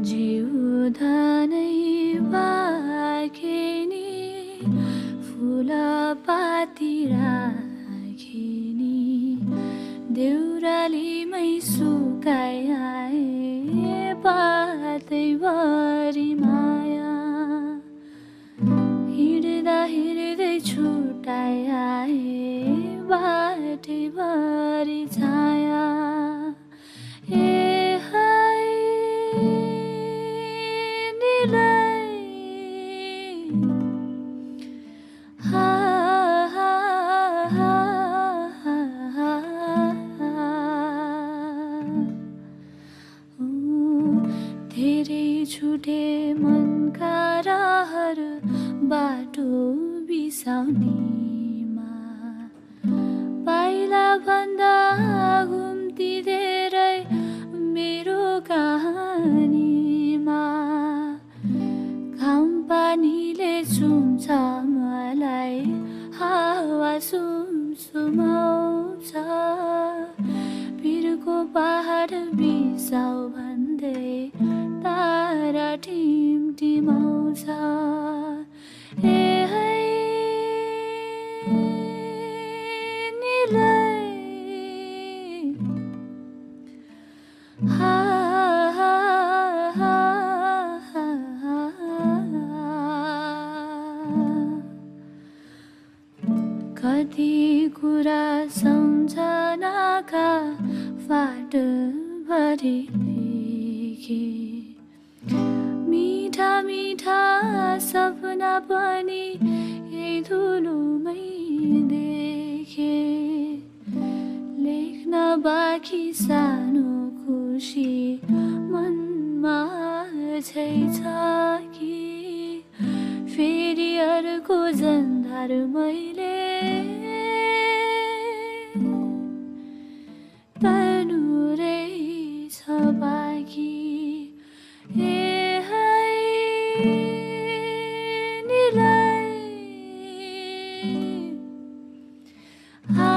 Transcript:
जिउँदनै बाँकी फुलपाती राखिनी देउरालीमै सुकाए पातैभरि माया हिँड्दा हिँड्दै छुटाए बाटैभरि छाया ए हाय निलै हा हा हा हा धेरै छुटे मनका राहहरू बाटो बिसाउनेमा पाइला भन्दा घुम्ती धेरै मेरो कहानीमा घाम पानीले छुम्छ मलाई हावा सुमसुमाउँछ पिरको पहाड बिसाउ भन्दै तारा टिमटिमाउँछ ए है निलै हा हा हा हा कति कुरा सम्झनाका फाटभरि लेखे मिठा मिठा सपना पनि यही धुलोमै देखे लेख्न बाँकी सानो खुसी मनमा अझै छ कि फेरि अर्को जन्धार मैले तर्नु रहेछ बाँकी ए हाय निलै हा